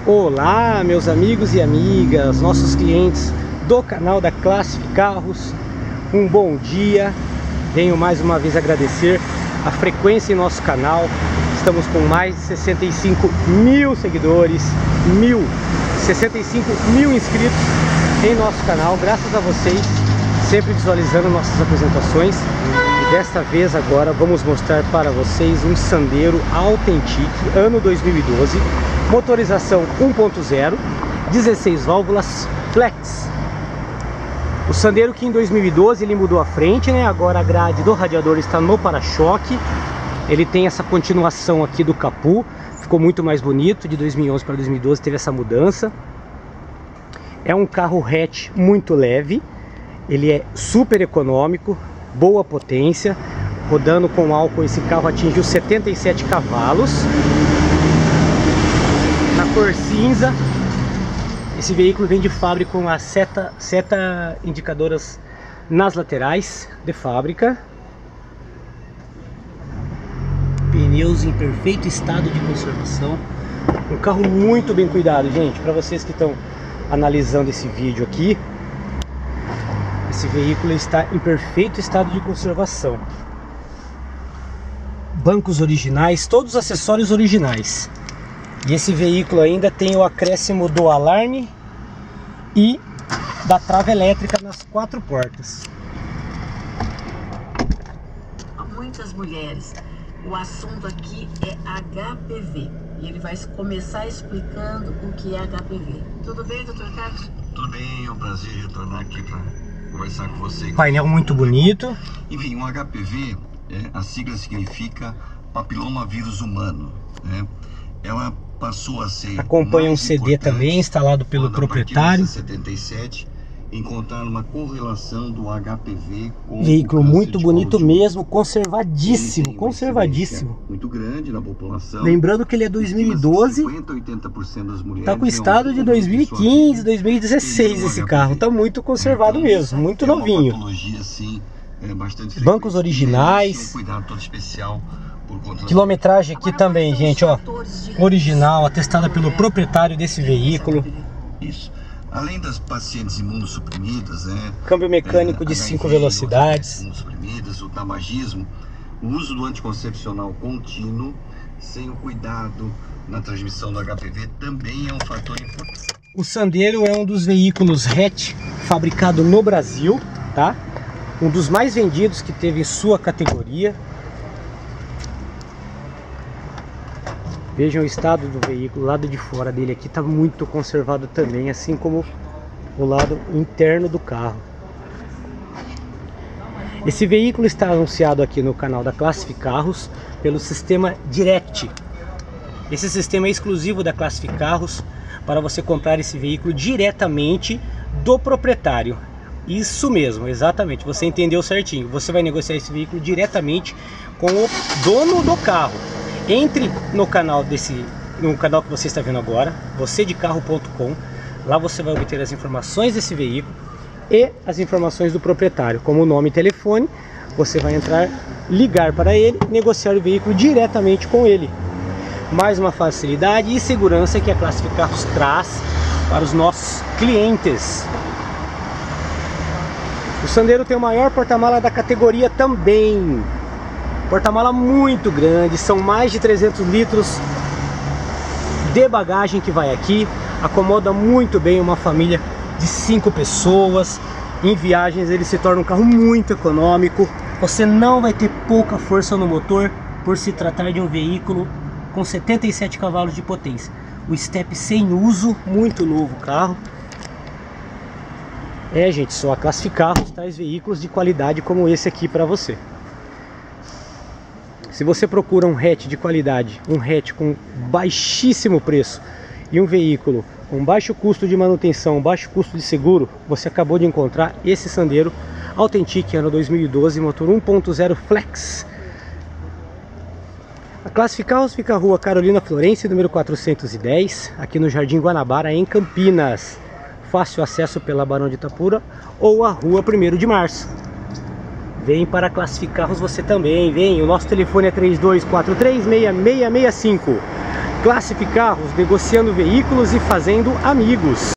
Olá, meus amigos e amigas, nossos clientes do canal da Classific Carros, um bom dia. Venho mais uma vez agradecer a frequência em nosso canal. Estamos com mais de 65 mil seguidores, 65 mil inscritos em nosso canal, graças a vocês, sempre visualizando nossas apresentações. E desta vez agora vamos mostrar para vocês um Sandero Authentic, ano 2012, motorização 1.0, 16 válvulas flex. O Sandero que em 2012 ele mudou a frente, né? Agora a grade do radiador está no para-choque. Ele tem essa continuação aqui do capô, ficou muito mais bonito. De 2011 para 2012 teve essa mudança. É um carro hatch muito leve, ele é super econômico, boa potência. Rodando com álcool, esse carro atingiu 77 cavalos. Na cor cinza. Esse veículo vem de fábrica com as seta indicadoras nas laterais de fábrica. Pneus em perfeito estado de conservação. Um carro muito bem cuidado, gente. Para vocês que estão analisando esse vídeo aqui, esse veículo está em perfeito estado de conservação. Bancos originais, todos os acessórios originais. E esse veículo ainda tem o acréscimo do alarme e da trava elétrica nas 4 portas. Há muitas mulheres. O assunto aqui é HPV. E ele vai começar explicando o que é HPV. Tudo bem, doutor Carlos? Tudo bem, é um prazer retornar aqui para conversar com você. Painel muito bonito. Enfim, um HPV, a sigla significa papiloma vírus humano, né? Ela passou a ser... Acompanha um CD também, instalado pelo proprietário. Em 77, encontraram uma correlação do HPV com veículo muito bonito mesmo, conservadíssimo, conservadíssimo. Muito grande na população. Lembrando que ele é 2012, 50-80% das mulheres tá com estado de 2015, 2016 esse carro, tá muito conservado mesmo, muito novinho. Bancos originais. Cuidado todo especial. Quilometragem aqui também, gente, ó, original, atestada pelo proprietário desse veículo. Isso. Além das pacientes imunossuprimidas, né? Câmbio mecânico de 5 velocidades. Imunossuprimidas, o tabagismo, o uso do anticoncepcional contínuo, sem o cuidado na transmissão do HPV, também é um fator importante. O Sandero é um dos veículos hatch fabricado no Brasil, tá? Um dos mais vendidos que teve em sua categoria. Vejam o estado do veículo, o lado de fora dele aqui está muito conservado também, assim como o lado interno do carro. Esse veículo está anunciado aqui no canal da Classific Carros pelo sistema Direct. Esse sistema é exclusivo da Classific Carros para você comprar esse veículo diretamente do proprietário. Isso mesmo, exatamente, você entendeu certinho. Você vai negociar esse veículo diretamente com o dono do carro. Entre no canal que você está vendo agora, vocêdecarro.com. Lá você vai obter as informações desse veículo e as informações do proprietário, como o nome e telefone. Você vai entrar, ligar para ele, negociar o veículo diretamente com ele. Mais uma facilidade e segurança que a Classific Carros traz para os nossos clientes. O Sandero tem o maior porta-mala da categoria também. Porta-mala muito grande, são mais de 300 litros de bagagem que vai aqui. Acomoda muito bem uma família de 5 pessoas. Em viagens ele se torna um carro muito econômico. Você não vai ter pouca força no motor por se tratar de um veículo com 77 cavalos de potência. O step sem uso, muito novo o carro. Gente, só a Classific Carros traz veículos de qualidade como esse aqui para você. Se você procura um hatch de qualidade, um hatch com baixíssimo preço e um veículo com baixo custo de manutenção, baixo custo de seguro, você acabou de encontrar esse Sandero Authentic, ano 2012, motor 1.0 flex. A Classific Carros fica na rua Carolina Florense, número 410, aqui no Jardim Guanabara, em Campinas. Fácil acesso pela Barão de Itapura ou a rua 1º de Março. Vem para Classific Carros você também, vem. O nosso telefone é 3243-6665. Classific Carros, negociando veículos e fazendo amigos.